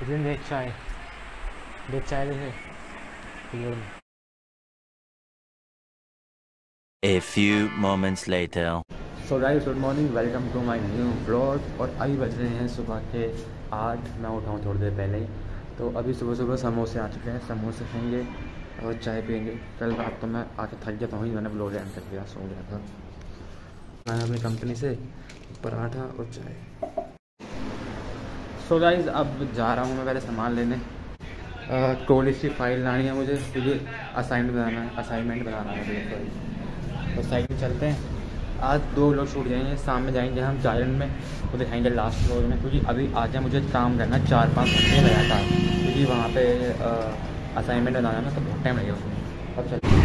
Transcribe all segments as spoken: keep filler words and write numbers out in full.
इसमें देख चाय देख चाय देखे। A few moments later. So guys good morning, welcome to my new blog. और अभी बज रहे हैं सुबह के आठ। मैं उठा हूँ थोड़ी देर पहले ही। तो अभी सुबह सुबह समोसे आ चुके हैं, समोसे खाएंगे और चाय पियेंगे। कल रात तो मैं आके थक गया था, वहीं मैंने ब्लॉग एंड कर दिया, सो गया था। मैं अपनी कंपनी से पराठा और चाय। सो गाइस अब जा रहा हूँ मैं पहले सामान लेने। कॉलेज की फ़ाइल लानी है मुझे, क्योंकि असाइनमेंट बनाना है असाइनमेंट बनाना है मुझे। तो साइड में चलते हैं। आज दो लोग छूट जाएंगे, शाम में जाएंगे हम जायरन में, वो दिखाएंगे लास्ट फ्लोर में, क्योंकि अभी आज मुझे काम करना चार पाँच घंटे लगा था, क्योंकि वहाँ पे असाइनमेंट बनाना है ना, तो बहुत टाइम लगेगा उसमें। अब चलते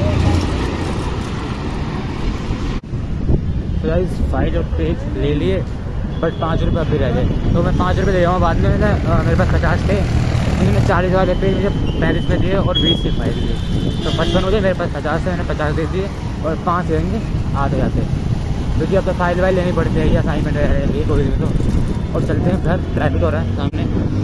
तो गाइस फाइल और पेज ले लिए, बट पाँच रुपये अभी रह गए, तो मैं पाँच रुपये दे जाऊँगा बाद में। मैंने मेरे पास पचास थे, मैंने चालीस वाले पेज मुझे पैंतीस में दिए और बीस की फाइल दिए, तो पचपन हो जाए। मेरे पास पचास है, मैंने पचास दे दिए और पाँच देंगे आते जाते, क्योंकि अब तो फाइल वाइल लेनी पड़ती है, असाइनमेंट है कोई भी तो। और चलते हैं घर, ट्रैफिक हो रहा है सामने।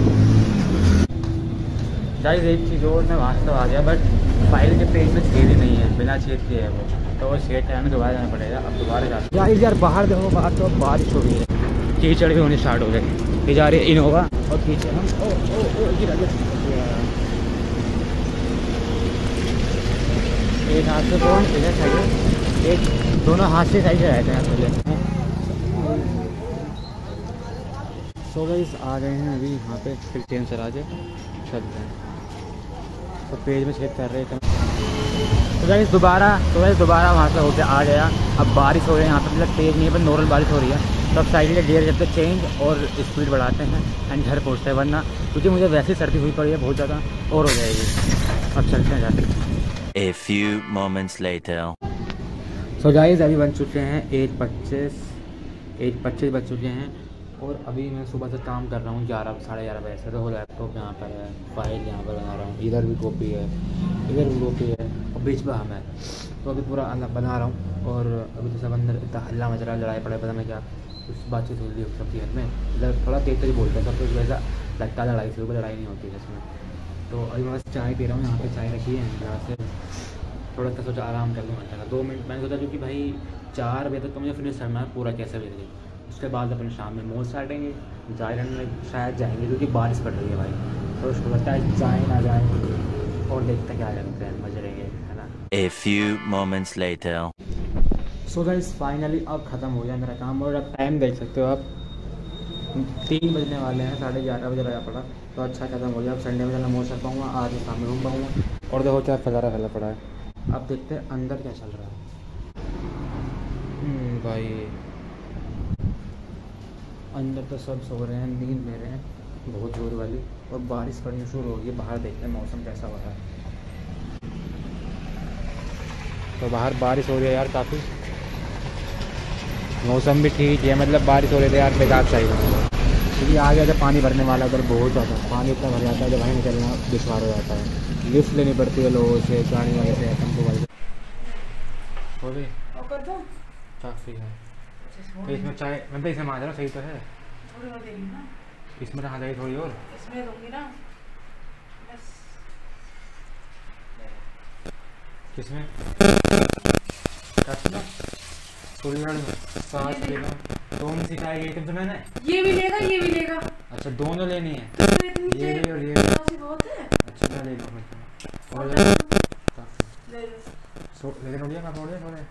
गाइस एक चीज़ और, मैं वहाँ से तो आ गया, बट फाइल के पेज में छेद ही नहीं है, बिना छेद के है वो, तो वो छेद कराने दोबारा जाना पड़ेगा। अब दोबारा जाते हैं यार। बाहर देखो, बाहर तो बारिश हो रही है, कीचड़ भी होने स्टार्ट हो गए। ये जा रही है इनोवा और पीछे हम ओ ओ ओ एक हाथ से कौन इधर साइड, एक दोनों हाथ से साइड से रहते हैं मुझे। सो गाइस आ गए हैं अभी यहाँ पे, फिर ट्रेन से राजे चलते हैं। तो पेज में छेद कर रहे थे तो गाइस दोबारा तो गाइस दोबारा वहाँ से होकर आ गया। अब बारिश हो रही है यहाँ पे, मतलब तेज़ नहीं है पर नॉर्मल बारिश हो रही है। तो अब साइड में डेढ़ जब तक चेंज और स्पीड बढ़ाते हैं एंड घर पहुँचते हैं, वरना क्योंकि मुझे वैसे ही सर्दी हुई पड़ी है बहुत ज़्यादा और हो जाएगी। अब चलते हैं जाते। A few moments later. So guys अभी बन चुके हैं एक पच्चीस एक पच्चीस बज चुके हैं, और अभी मैं सुबह से काम कर रहा हूँ ग्यारह साढ़े ग्यारह बजे से। तो लैपटॉप यहाँ पर है, फाइल यहाँ पर बना रहा हूँ, इधर भी कॉपी है, इधर भी कॉपी है और बीच में हम है। तो अभी पूरा अलग बना रहा हूँ। और अभी तो सब अंदर इतना हल्ला मच रहा है, लड़ाई पड़े पता नहीं क्या कुछ बातचीत हो रही है सबकी घर में। इधर थोड़ा तेज तेज बोलते हैं सब, कुछ वैसा लगता है लड़ाई से, कोई लड़ाई नहीं होती है इसमें। तो अभी मैं बस चाय पी रहा हूँ, यहाँ पे चाय रखी है, यहाँ से थोड़ा सा सोचा आराम कर लूँ घंटे का दो मिनट। मैंने सोचा क्योंकि भाई चार बजे तक तो मुझे फिनिश करना है पूरा कैसे भी करके, उसके बाद अपन शाम में मॉल स्टार्टेंगे, जायरन में शायद जाएंगे, क्योंकि बारिश पड़ रही है भाई। तो उसको लगता है जाए ना जाए, और देखते क्या लगते हैं, मजे रहेंगे, है ना। A few moments later. So guys finally अब ख़त्म हो गया मेरा काम, और अब टाइम देख सकते हो आप, तीन बजने वाले हैं, साढ़े ग्यारह बजे लगा पड़ा। तो अच्छा ख़त्म हो गया। अब संडे में जाना मॉल चल पाऊँगा, आज मैं शाम में घूम पाऊँगा। और देखो क्या फजारा फैला पड़ा है। अब देखते हैं अंदर क्या चल रहा है। भाई अंदर तो सब सो रहे हैं, नींद ले रहे हैं बहुत जोर वाली, और बारिश पड़नी शुरू हो गई है। बाहर देखते हैं मौसम कैसा हो रहा है। तो बाहर बारिश हो रही है यार काफ़ी, मौसम भी ठीक है, मतलब बारिश हो रही है यार, बेकार चाहिए, क्योंकि आगे जब पानी भरने वाला उधर बहुत ज़्यादा पानी इतना भर जाता है, जब वहीं निकलना दुश्वार हो जाता है। लिफ्ट लेनी पड़ती है लोगों से, गाड़ी वाले से, टेम्पो वाले से। हो गई काफ़ी है। तो इसमें चाय मैं तो इसमें मार रहा हूँ, सही तो है इसमें, कहाँ जाएगी थोड़ी और इसमें दूंगी ना बस। किसमें थोड़ी सांस लेना दोनों सिखाई गई तुमसे मैंने। ये भी लेगा ये भी लेगा। अच्छा दोनों लेनी है, तो इतनी ये भी और ये भी बहुत है। अच्छा मैं ले लूँ और ले लो। सो लेकिन उड़िया कब उड़िया थोड़े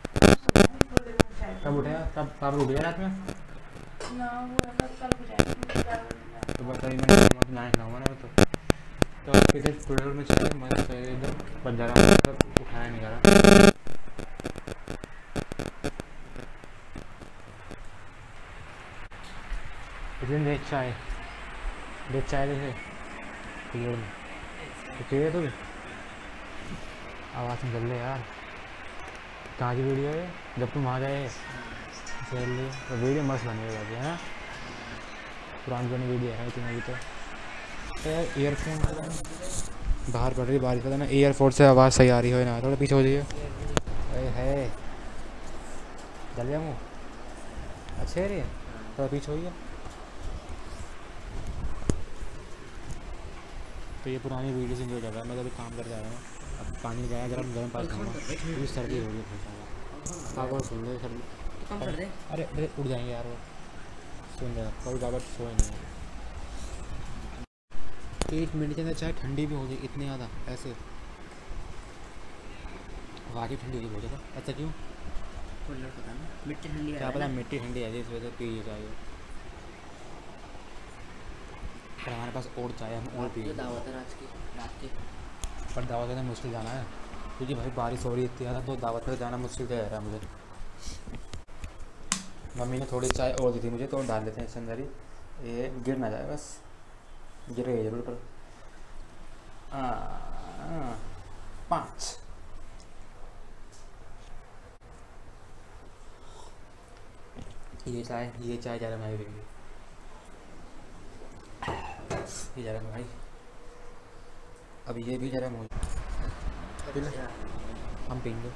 कब उठेगा, कब कब उठ गया रात में ना वो कल को जाएगा। तो बताइए मैंने ना खाऊंगा ना तो तो किसी स्टूडियो में चले मजा चाहिए एकदम बन जा रहा है, उठाया नहीं जा रहा। इसमें देख चाय देख चाय देखे तो तो आवाज़ निकल रही यार। कहाँ की वीडियो है, जब तुम वहाँ गए चल रही तो वीडियो मस्त बनी हुई है ना, पुरानी पुरानी वीडियो है इतनी अभी तो। ईयरफोन बाहर पड़ रही बारिश, पता ना ईयरफोन से आवाज़ सही आ रही हो ना, थोड़ा पीछे हो जाइए। अरे है जल गया मुँह, अच्छे रही है, थोड़ा पीछे होइए। तो ये पुरानी वीडियो से जो जगह है मैं तो अभी काम करके आया हूँ। अब पानी गया गर्म गर्म पास खाऊंगा क्योंकि सर्दी हो गई बहुत ज़्यादा। हाँ वो सुन ले सर्दी कम कर दे। अरे अरे उड़ जाएंगे यार वो सुन रहा कोई बाबा सोए नहीं है। एक मिनट के अंदर चाय ठंडी भी हो गई इतनी ज़्यादा ऐसे वाकई ठंडी होगी बहुत ज़्यादा। ऐसा क्यों कूलर पता नहीं मिट्टी ठंडी क्या पता मिट्टी ठंडी है इस वजह से पी चाहिए। पर हमारे पास और चाय हम और पी दावत है आज की रात की। पर दावत में मुश्किल जाना है क्योंकि भाई बारिश हो रही है इतनी ज़्यादा तो दावत पर जाना मुश्किल तो रहा है मुझे। मम्मी ने थोड़ी चाय और दी थी मुझे तो डाल देते हैं इसके अंदर ही ये गिर ना जाए बस गिरेगा जरूर पर पाँच ये चाय ये चाय ज़्यादा महंगी देंगे ये ज़्यादा भाई अब ये भी ज़्यादा महंगी हम पीएंगे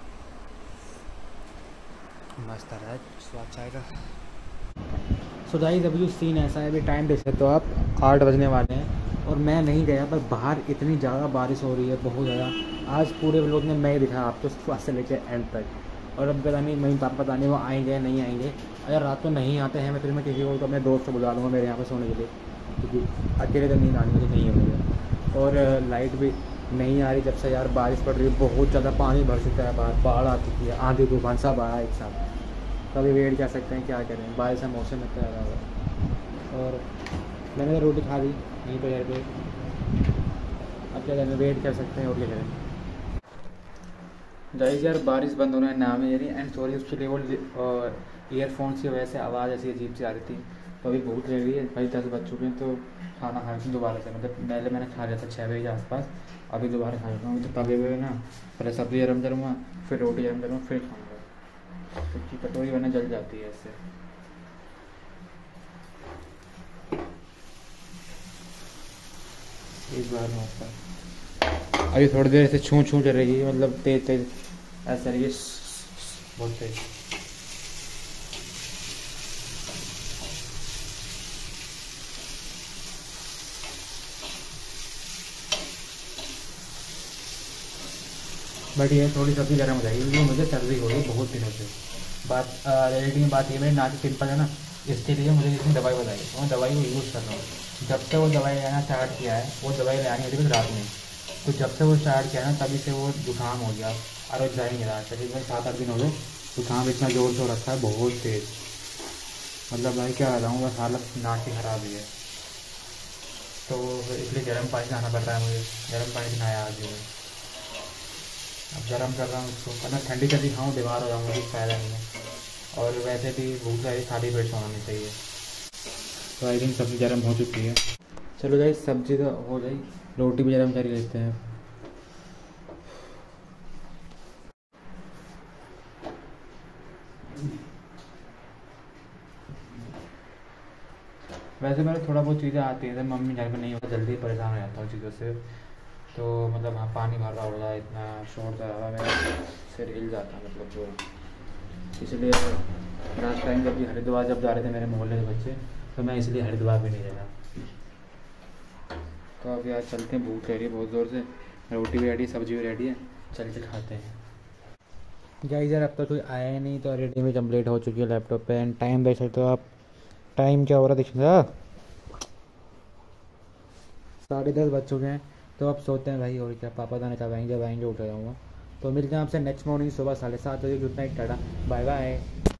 मस्त आ रहा है स्वाद चाय का। सो गाइस अभी जो सीन ऐसा है अभी टाइम देख सकते हो आप आठ बजने वाले हैं और मैं नहीं गया पर बाहर इतनी ज़्यादा बारिश हो रही है बहुत ज़्यादा। आज पूरे लोग ने मैं ही दिखा आपको सुबह से लेकर एंड तक और अब पता नहीं मम्मी पापा पता नहीं वो आएंगे नहीं आएंगे। अगर रात को नहीं आते हैं मैं फिर मैं किसी को तो अपने दोस्त को बुला लूँगा मेरे यहाँ पर सोने के लिए क्योंकि अकेले तो नींद आनी मुझे नहीं है मुझे। और लाइट भी नहीं आ रही जब से यार बारिश पड़ रही है बहुत ज़्यादा पानी भर चुका है बाहर बाढ़ आ चुकी है आंधी तूफान सब आया एक साथ। कभी वेट कर सकते हैं क्या करें बारिश का मौसम इतना ज़्यादा हुआ और मैंने तो रोटी खा ली यहीं पर घर पे। अब क्या करें वेट कर सकते हैं और क्या करें। गाइस यार बारिश बंद होने का नाम है यारी एंड सॉरी उसके लिए वो ईयरफोन्स की वजह से आवाज़ ऐसी अजीब सी आ रही थी। तो अभी भूख लग रही है भाई दस बज चुके हैं तो खाना खा लेते दोबारा से मतलब पहले मैंने खा लिया था छः बजे के आसपास अभी दोबारा खा लेता हूँ। तो तवे हुए ना पहले सब्ज़ी गर्म करूँगा फिर रोटी गर्म करूँगा फिर खाऊँगा क्योंकि कटोरी वरना जल जाती है इससे। एक बार में अभी थोड़ी देर से छू छू चल रही है मतलब तेज तेज ऐसा रही है बहुत तेज। बट ये थोड़ी सब्ज़ी गर्म हो जाएगी क्योंकि मुझे सर्दी हो रही है बहुत दिनों से। बात रियलिटी में बात ये मेरी नाक सिंपल है ना इसके लिए मुझे जिसने दवाई बताई तो मैं दवाई को यूज़ कर रहा हूँ। जब से वो दवाई लेना स्टार्ट किया है वो दवाई लेनी होती है रात में तो जब से वो स्टार्ट किया ना तभी से वो जुकाम हो गया और वो जा ही नहीं रहा तकरीबन सात आठ दिन हो गए जुकाम इतना जोर से हो रखा है बहुत तेज़ मतलब भाई क्या बताऊँ बस हालत नाक की ख़राब ही है। तो इसलिए गर्म पानी नहाना पड़ रहा है मुझे गर्म पानी से नहाया आज मैं अब गर्म कर रहा हूँ उसको वरना ठंडी ठंडी खाऊँ बीमार हो जाऊँगा कुछ फ़ायदा नहीं है और वैसे भी भूख लगी खाली पेट सोना नहीं चाहिए। तो आई थिंक सब्ज़ी गर्म हो चुकी है। चलो भाई सब्ज़ी तो हो गई रोटी भी गर्म कर लेते हैं। वैसे मेरे थोड़ा बहुत चीज़ें आती हैं मम्मी घर पे नहीं होता जल्दी परेशान हो जाता हूँ चीज़ों से तो मतलब हाँ पानी भर रहा होगा इतना शोर कर रहा मेरा सिर हिल जाता मतलब जो इसलिए लास्ट टाइम जब भी हरिद्वार जब जा रहे थे मेरे मोहल्ले के बच्चे तो मैं इसलिए हरिद्वार भी नहीं गया। तो अब यार चलते हैं भूख रह रही है बहुत ज़ोर से रोटी भी रेडी सब्जी भी रेडी है चल के खाते हैं। गाइस यार अब तक कोई आया ही नहीं तो रेडी में कंप्लीट हो चुकी है लैपटॉप पे एंड टाइम देख सकते हो आप टाइम क्या हो रहा है देखिएगा साढ़े दस बज चुके हैं। तो अब सोते हैं भाई और क्या पापा दाने कब आएंगे जब आएंगे उठ जाऊँगा। तो मिलते हैं आपसे नेक्स्ट मॉर्निंग सुबह साढ़े सात बजे गुड नाइट टाटा बाय बाय।